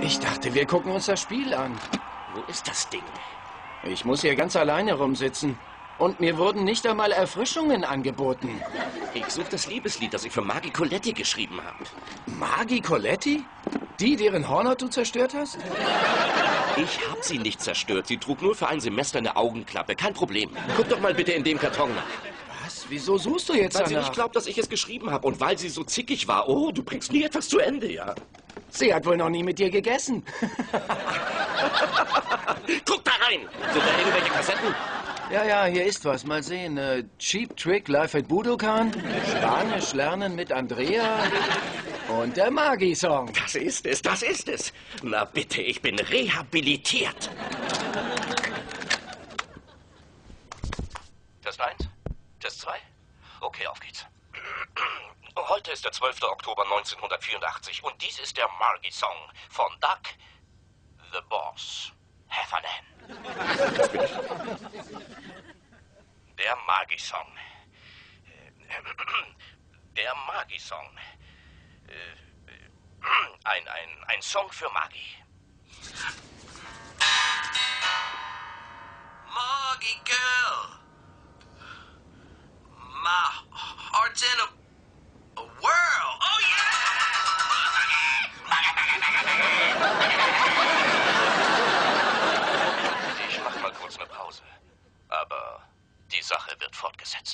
Ich dachte, wir gucken uns das Spiel an. Wo ist das Ding? Ich muss hier ganz alleine rumsitzen. Und mir wurden nicht einmal Erfrischungen angeboten. Ich suche das Liebeslied, das ich für Magi Coletti geschrieben habe. Magi Coletti? Die, deren Hornhaut du zerstört hast? Ich habe sie nicht zerstört. Sie trug nur für ein Semester eine Augenklappe. Kein Problem. Guck doch mal bitte in dem Karton nach. Was? Wieso suchst du jetzt Weil sie danach? nicht glaubt, dass ich es geschrieben habe. Und weil sie so zickig war. Oh, du bringst nie etwas zu Ende, ja. Sie hat wohl noch nie mit dir gegessen. Guck da rein! Sind da irgendwelche Kassetten? Ja, hier ist was. Mal sehen. Cheap Trick live at Budokan, Spanisch lernen mit Andrea und der Magi-Song. Das ist es, das ist es. Na bitte, ich bin rehabilitiert. Test 1, Test 2. Okay, auf geht's. Heute ist der 12. Oktober 1984 und dies ist der Magi-Song von Duck, The Boss, Heffernan. Das bin ich. Der Magi-Song. Der Magi-Song. Ein Song für Magi. Magi Girl. My heart's in a whirl. Oh yeah! Ich mach mal kurz eine Pause. Aber die Sache wird fortgesetzt.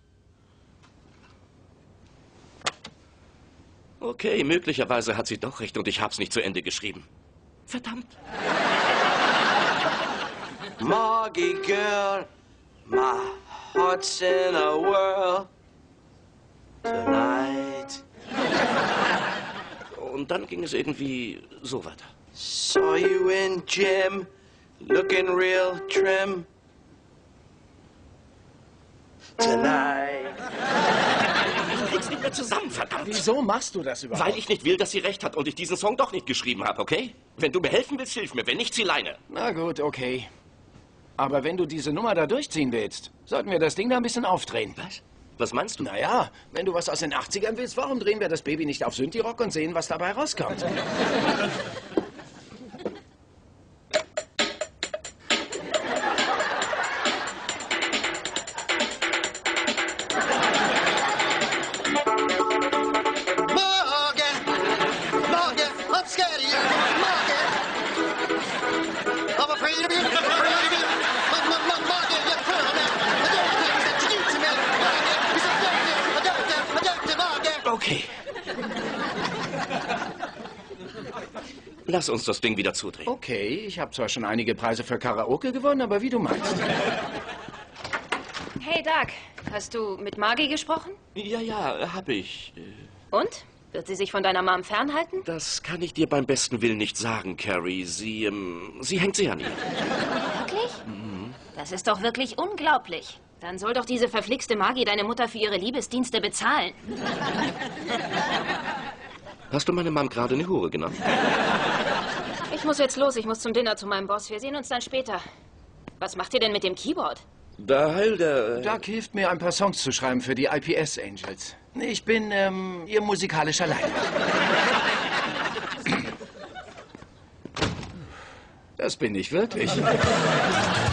Okay, möglicherweise hat sie doch recht und ich hab's nicht zu Ende geschrieben. Verdammt. Magi Girl, my heart's in a whirl tonight. Und dann ging es irgendwie so weiter. Saw you in gym, looking real trim tonight. Du kriegst nicht mehr zusammen, verdammt. Wieso machst du das überhaupt? Weil ich nicht will, dass sie recht hat und ich diesen Song doch nicht geschrieben habe, okay? Wenn du mir helfen willst, hilf mir. Wenn nicht, zieh Leine. Na gut, okay. Aber wenn du diese Nummer da durchziehen willst, sollten wir das Ding da ein bisschen aufdrehen. Was? Was meinst du? Naja, wenn du was aus den 80ern willst, warum drehen wir das Baby nicht auf Synthi-Rock und sehen, was dabei rauskommt? I'm scared of you, Morgan. I'm afraid of you. Morgan, you're cruel, man. I don't think that you to me. Morgan, Okay. Lass uns das Ding wieder zudrehen. Okay, ich habe zwar schon einige Preise für Karaoke gewonnen, aber wie du meinst. Hey, Doug. Hast du mit Magi gesprochen? Ja, hab ich. Und? Wird sie sich von deiner Mom fernhalten? Das kann ich dir beim besten Willen nicht sagen, Carrie. Sie hängt sehr an ihr. Wirklich? Das ist doch wirklich unglaublich. Dann soll doch diese verflixte Magi deine Mutter für ihre Liebesdienste bezahlen. Hast du meine Mom gerade eine Hure genannt? Ich muss jetzt los. Ich muss zum Dinner zu meinem Boss. Wir sehen uns dann später. Was macht ihr denn mit dem Keyboard? Da heil der... Doug hilft mir, ein paar Songs zu schreiben für die IPS Angels. Ich bin, ihr musikalischer Leiter. Das bin ich wirklich.